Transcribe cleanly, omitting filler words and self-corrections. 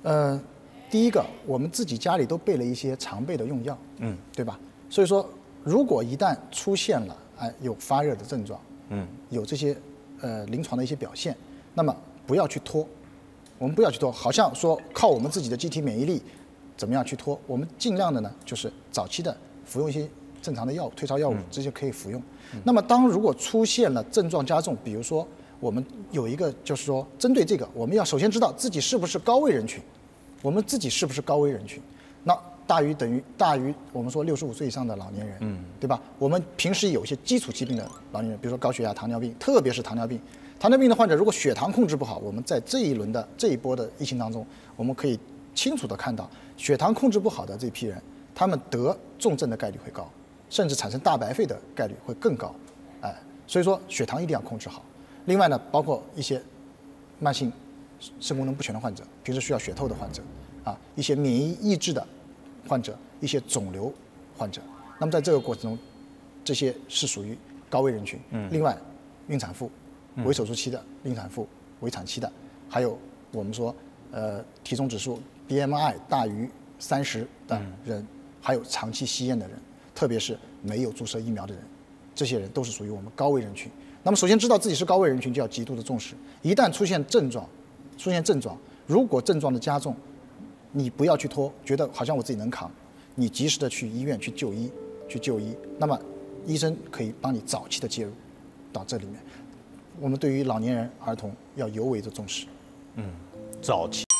第一个，我们自己家里都备了一些常备的用药，对吧？所以说，如果一旦出现了有发热的症状，有这些临床的一些表现，那么不要去拖，我们不要去拖，好像说靠我们自己的机体免疫力怎么样去拖，我们尽量的呢就是早期的服用一些正常的药物，退烧药物这些可以服用。那么如果出现了症状加重，比如说我们有一个就是说针对这个，我们要首先知道自己是不是高危人群，我们自己是不是高危人群，那大于我们说65岁以上的老年人，对吧？我们平时有一些基础疾病的老年人，比如说高血压、糖尿病，特别是糖尿病。糖尿病的患者如果血糖控制不好，我们在这一波的疫情当中，我们可以清楚地看到，血糖控制不好的这批人，他们得重症的概率会高，甚至产生大白肺的概率会更高，所以说血糖一定要控制好。另外呢，包括一些慢性肾功能不全的患者，平时需要血透的患者，一些免疫抑制的患者，一些肿瘤患者。那么在这个过程中，这些是属于高危人群。另外，孕产妇、围手术期的孕产妇、围产期的，还有我们说体重指数 BMI 大于30的人，还有长期吸烟的人，特别是没有注射疫苗的人，这些人都是属于我们高危人群。那么首先知道自己是高危人群，就要极度的重视。一旦出现症状，如果症状的加重，你不要去拖，觉得好像我自己能扛，你及时的去医院去就医，那么医生可以帮你早期的介入到这里面。我们对于老年人、儿童要尤为的重视。 早期。